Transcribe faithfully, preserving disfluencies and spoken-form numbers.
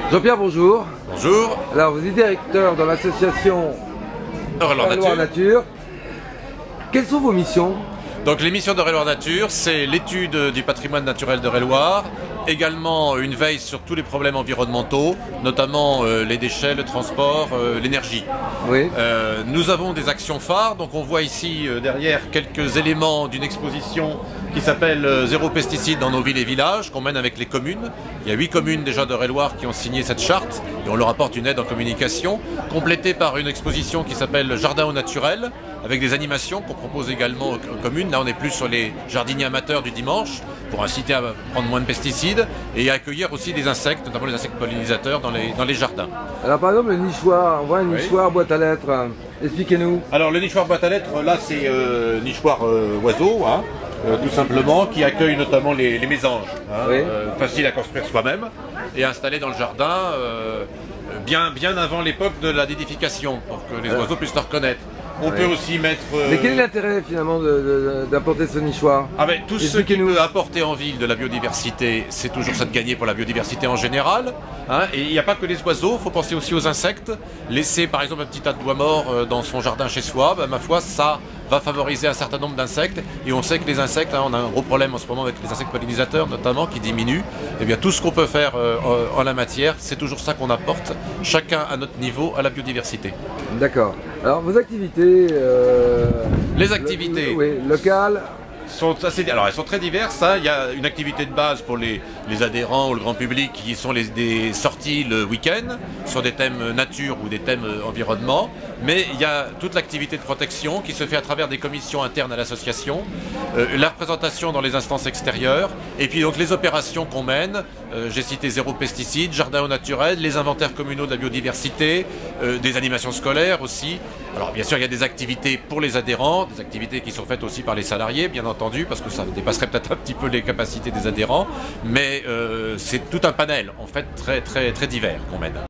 Jean-Pierre, bonjour. Bonjour. Alors, vous êtes directeur dans l'association Eure-et-Loir Nature. Nature. Quelles sont vos missions? Donc les missions d'Eure-et-Loir Nature, c'est l'étude du patrimoine naturel d'Eure-et-Loir, également une veille sur tous les problèmes environnementaux, notamment euh, les déchets, le transport, euh, l'énergie. Oui. Euh, nous avons des actions phares, donc on voit ici euh, derrière quelques éléments d'une exposition qui s'appelle euh, Zéro pesticide dans nos villes et villages, qu'on mène avec les communes. Il y a huit communes déjà d'Eure-et-Loir qui ont signé cette charte et on leur apporte une aide en communication, complétée par une exposition qui s'appelle Jardin au naturel, avec des animations qu'on propose également aux communes. Là on est plus sur les jardiniers amateurs du dimanche, pour inciter à prendre moins de pesticides et à accueillir aussi des insectes, notamment les insectes pollinisateurs dans les, dans les jardins. Alors par exemple le nichoir, on voit un Oui. nichoir boîte à lettres, expliquez-nous. Alors le nichoir boîte à lettres, là c'est euh, nichoir euh, oiseau, hein, euh, tout simplement, qui accueille notamment les, les mésanges, hein, Oui. euh, facile à construire soi-même et installé dans le jardin euh, bien, bien avant l'époque de la nidification, pour que les Euh. oiseaux puissent le reconnaître. On Oui. peut aussi mettre... euh, Mais quel est l'intérêt finalement de- de- d'apporter ce nichoir? Ah ben, tout ce qui Expliquez-nous. peut apporter en ville de la biodiversité, c'est toujours ça de gagner pour la biodiversité en général. Hein, et il n'y a pas que les oiseaux, il faut penser aussi aux insectes. Laisser par exemple un petit tas de bois mort euh, dans son jardin chez soi, ben, ma foi, ça va favoriser un certain nombre d'insectes. Et on sait que les insectes, hein, on a un gros problème en ce moment avec les insectes pollinisateurs notamment qui diminuent. Et bien tout ce qu'on peut faire euh, en, en la matière, c'est toujours ça qu'on apporte, chacun à notre niveau, à la biodiversité. D'accord. Alors vos activités euh, Les activités. lo- Oui, locales. Sont assez, alors elles sont très diverses. Hein. Il y a une activité de base pour les, les adhérents ou le grand public qui sont les, des sorties le week-end sur des thèmes nature ou des thèmes environnement. Mais il y a toute l'activité de protection qui se fait à travers des commissions internes à l'association, euh, la représentation dans les instances extérieures et puis donc les opérations qu'on mène. Euh, J'ai cité Zéro pesticide, Jardin au naturel, les inventaires communaux de la biodiversité, euh, des animations scolaires aussi. Alors bien sûr il y a des activités pour les adhérents, des activités qui sont faites aussi par les salariés bien entendu parce que ça dépasserait peut-être un petit peu les capacités des adhérents, mais euh, c'est tout un panel en fait très très très divers qu'on mène.